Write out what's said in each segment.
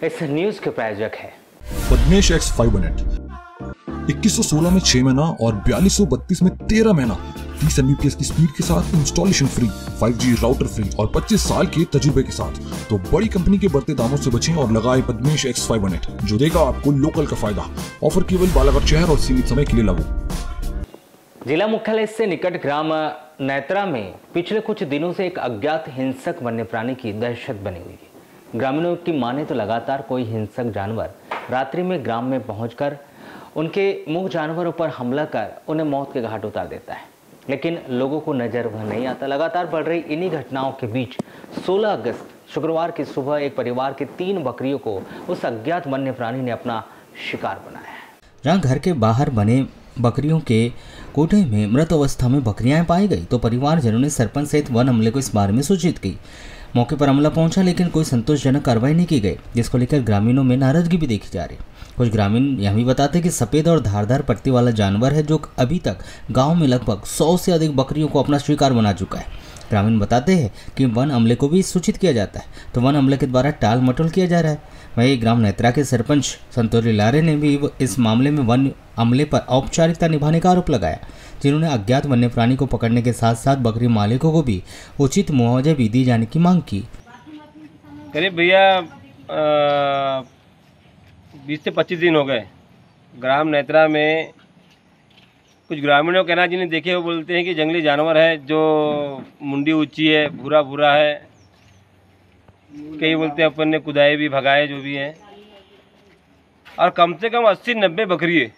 इस न्यूज के प्रायोजक है पद्मेश एक्स 500 2116 में 6 महीना और 4232 में 13 महीना 30 Mbps की स्पीड के साथ installation free, 5G router free और 25 साल के तजुर्बे के साथ। तो बड़ी कंपनी के बढ़ते दामों से बचें और लगाएं पद्मेश एक्स 500 जो देगा आपको लोकल का फायदा। ऑफर केवल बालाघाट शहर और सीमित समय के लिए लागू। जिला मुख्यालय से निकट ग्राम नैत्रा में पिछले कुछ दिनों से एक अज्ञात हिंसक वन्य प्राणी की दहशत बनी हुई है। ग्रामीणों की माने तो लगातार कोई हिंसक जानवर रात्रि में ग्राम में पहुंचकर उनके मूक जानवरों पर हमला कर उन्हें मौत के घाट उतार देता है, लेकिन लोगों को नजर वह नहीं आता। लगातार बढ़ रही इन्हीं घटनाओं के बीच 16 अगस्त शुक्रवार की सुबह एक परिवार की 3 बकरियों को उस अज्ञात वन्य प्राणी ने अपना शिकार बनाया है। जहाँ घर के बाहर बने बकरियों के कोठे में मृत अवस्था में बकरियां पाई गई तो परिवारजनों ने सरपंच सहित वन अमले को इस बारे में सूचित की। मौके पर अमला पहुंचा, लेकिन कोई संतोषजनक कार्रवाई नहीं की गई, जिसको लेकर ग्रामीणों में नाराजगी भी देखी जा रही। कुछ ग्रामीण यह भी बताते कि सफेद और धारदार पट्टी वाला जानवर है जो अभी तक गांव में लगभग 100 से अधिक बकरियों को अपना शिकार बना चुका है। ग्रामीण बताते हैं कि वन अमले को भी सूचित किया जाता है तो वन अमले के द्वारा टाल मटोल किया जा रहा है। वहीं ग्राम नैत्रा के सरपंच संतोरी लारे ने भी इस मामले में वन अमले पर औपचारिकता निभाने का आरोप लगाया, जिन्होंने अज्ञात वन्य प्राणी को पकड़ने के साथ साथ बकरी मालिकों को भी उचित मुआवजा भी दिए जाने की मांग की। करीब भैया 20 से 25 दिन हो गए ग्राम नैत्रा में कुछ ग्रामीणों का कहना जिन्हें देखे वो बोलते हैं कि जंगली जानवर है जो मुंडी ऊंची है, भूरा भूरा है। कई बोलते हैं अपन ने कुदाए भी भगाए जो भी हैं, और कम से कम 80-90 बकरी है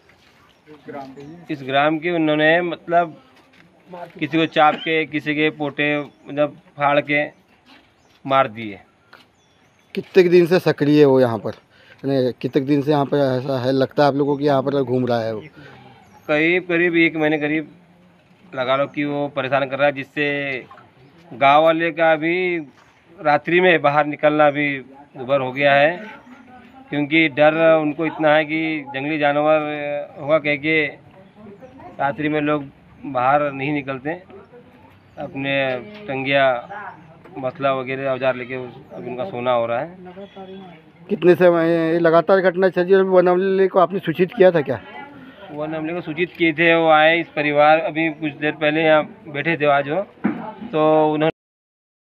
इस ग्राम की। उन्होंने मतलब किसी को चाप के, किसी के पोटे मतलब फाड़ के मार दिए। कितने दिन से सक्रिय हो यहाँ पर? कितने दिन से यहाँ पर ऐसा है लगता है आप लोगों को कि यहाँ पर घूम रहा है वो? करीब 1 महीने करीब लगा लो कि वो परेशान कर रहा है, जिससे गांव वाले का भी रात्रि में बाहर निकलना भी दुभर हो गया है, क्योंकि डर उनको इतना है कि जंगली जानवर होगा कह के रात्रि में लोग बाहर नहीं निकलते। अपने टंगिया मसला वगैरह औजार लेके अब उनका सोना हो रहा है। कितने समय लगातार घटना चल रही है? वन अमले को आपने सूचित किया था क्या? वन अमले को सूचित किए थे, वो आए। इस परिवार अभी कुछ देर पहले यहाँ बैठे थे आज वो, तो उन्होंने